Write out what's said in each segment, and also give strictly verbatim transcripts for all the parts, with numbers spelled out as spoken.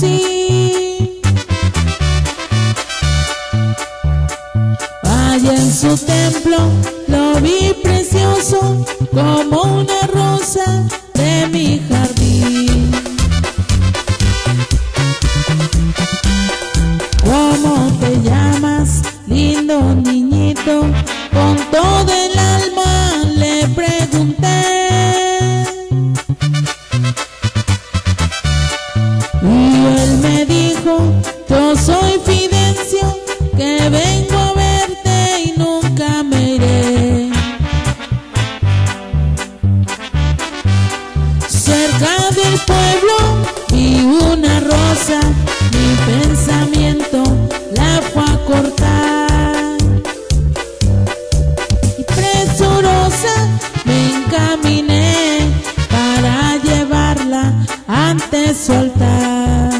conocí. Allá en su templo lo vi precioso como una rosa de mi jardín. ¿Cómo te llamas, lindo niñito? Con todo el alma le pregunté. Y él me dijo: yo soy Fidencio, que vengo a verte y nunca me iré. Cerca del pueblo vi una rosa, mi pensamiento la fue a cortar. Y presurosa me encaminé para llevarla antes su altar.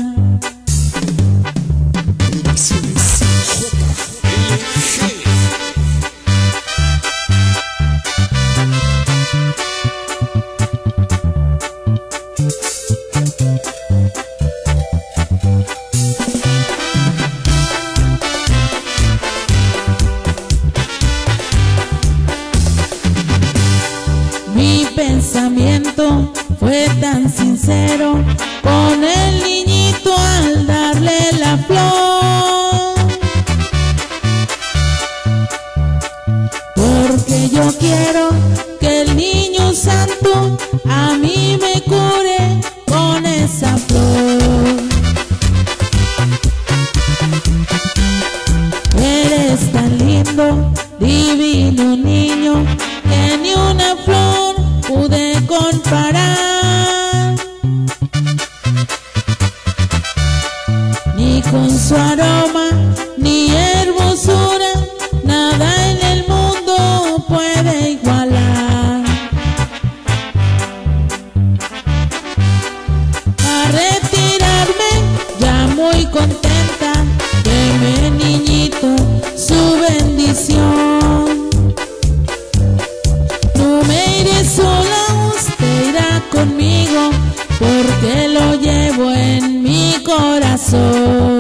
Mi pensamiento fue tan sincero con el niñito al darle la flor, porque yo quiero que el niño santo a mí me cure con esa flor. Eres tan lindo, divino niño, que ni una flor pude comparar, ni con su aroma, ni hermosura, nada en el mundo puede igualar. A retirarme ya muy contenta, deme niñito su bendición. No me iré sola, usted irá conmigo, porque lo llevo en mi corazón.